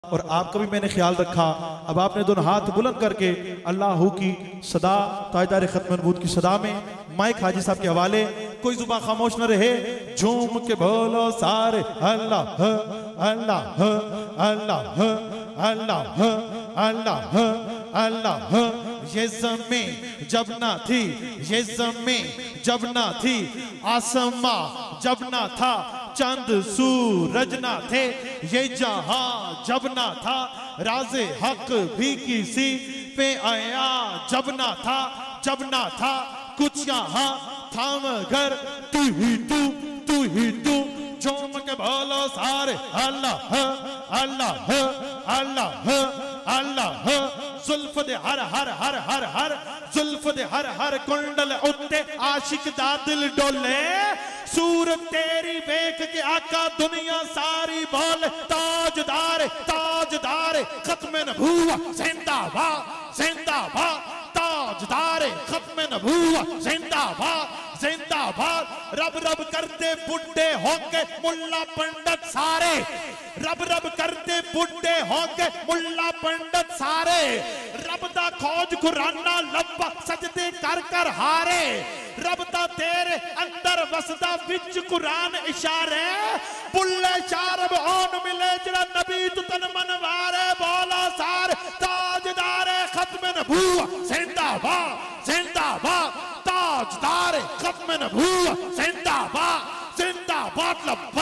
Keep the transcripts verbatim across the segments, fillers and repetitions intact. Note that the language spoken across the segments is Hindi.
और आपका भी मैंने ख्याल रखा। अब आपने दोनों हाथ बुलंद करके अल्लाह की सदा, ताजदार खत्म नबूवत की सदा में माइक हाजी साहब के हवाले, कोई जुबान खामोश न रहे, झूम के बोलो सारे अल्लाह अल्लाह अल्लाह अल्लाह अल्लाह अल्लाह। ये ज़मीं जब ना थी, ये ज़मीं जब ना थी, आसमां जब ना था, चंद सूरज ना थे, ये जहां जब ना था, राज़े हक भी किसी पे आया जब ना था, जब ना था कुछ यहाँ था मगर तू ही तू, तू ही तू। झूम के बोलो सारे अल्लाह अल्लाह अल्लाह अल्लाह। जुल्फ दे हर हर हर हर हर, जुल्फ दे हर हर कुंडल उत्ते आशिक दा दिल डोले, सूरत तेरी वेख के आका दुनिया सारी बोले, ताजदार ताजदार खत्म नबूवत जिंदाबाद जिंदाबाद, ताजदार खत्म नबूवत जिंदाबाद जिंदाबाद। रब रब करते बुढ़े होके मुल्ला पंडित सारे, रब रब करते बुढ़े होके मुल्ला पंडित सारे, रब दा खोज कुराना लब्बा सजदे कर कर हारे, रब दा तेरे अंदर वसदा विच कुरान इशारे, बुल्ले शारब ओन मिले जरा नबी तू तन मनवारे, बोला सारे ताजदार खत्म नबूवत जिंदाबाद जिंदाबाद, ताजदार खत्म नबूवत जिंदाबाद जिंदाबाद।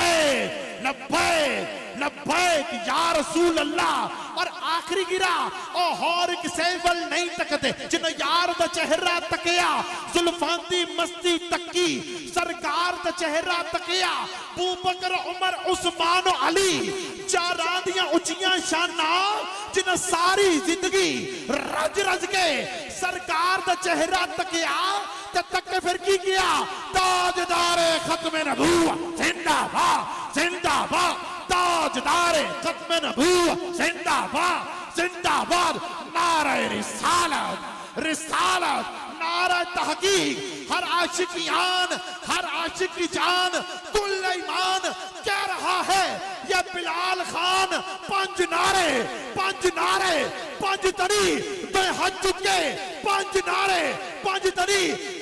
लब्बैक लब्बैक लब्बैक या रसूल अल्लाह। और आखिरी गिरा ओ होर किसे वल नहीं तकते, जिन यार दा चेहरा तकिया, जुल्फांदी मस्ती तकी, सरकार दा चेहरा तकिया, बू बकर उमर उस्मान अली, चारां दियां उच्चियां शाना, जिन सारी जिंदगी रज रज के सरकार दा चेहरा तकिया, ते तक के फिर की किया, ताजदार खत्म नबूवत जिंदाबाद जिंदाबाद, ताजदार खत्म नबूवत जिंदाबाद जिंदाबाद। नारा रिसालत रिसालत, नारा तहकीक, हर आशिक की आन, हर आशिक की जान, कुल ईमान कह रहा है ये बिलाल खान। पंज नारे पंज नारे पंज तरी दे हज चुके, पंज नारे पंज तरी